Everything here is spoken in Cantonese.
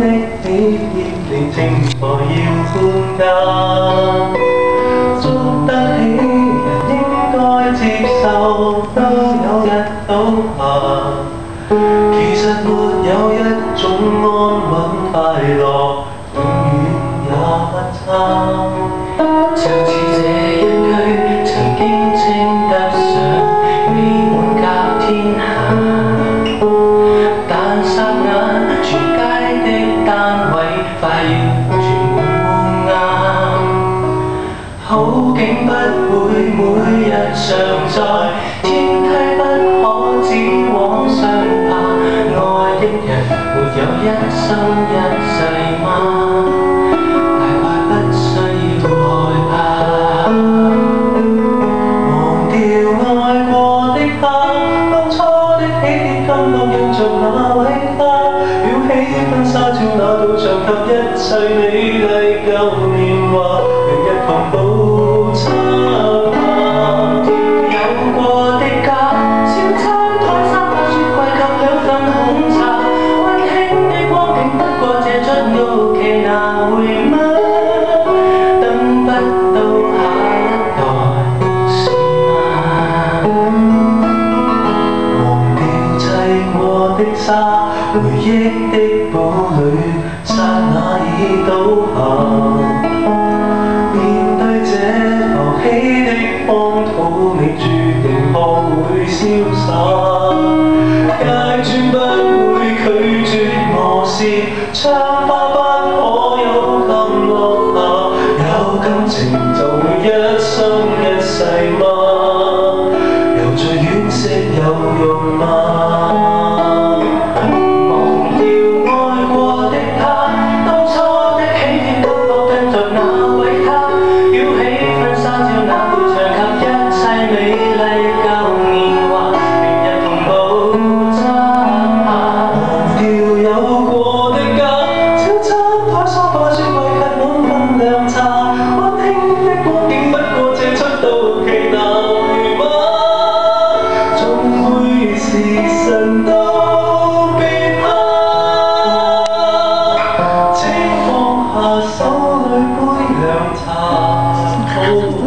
的喜帖，你正在要搬家。捉得起人應該接受，都有日倒下。其實沒有一種安穩快樂，永遠也不差。 就似這一句曾經稱得上美滿甲天下，但霎眼全街的單位快要全滿烏鴉。好景不會每日常在，天梯不可只往上爬。愛的人沒有一生一世嗎？大概不需要害怕。 忘掉愛過的他，當初的喜帖感覺印着那位他，裱起婚紗照那道牆及一切美麗舊年華，明日同步參下。 有過的家，小餐台三把雪櫃及兩份紅茶，溫馨的光景不過這出奧奇哪會嗎？等不到下一代是嗎？ 忘掉砌過的沙，回憶的堡壘，剎那已倒下。面對這浮起的荒土，你注定學會瀟灑。街磚不會拒絕磨蝕，窗花不可有咁落下。有感情就會一生一世嗎？又再惋惜有用嗎？ 忘掉愛過的他，當初的喜帖感覺跟着那位他，裱起婚紗照那道牆及一切美麗舊年華，明日同步參下。 忘掉有過的家，小餐台梳化雪櫃及滿份涼茶，溫馨的光景不過這出道期哪會嗎？總會是神都變黑，請放下手裏杯涼茶。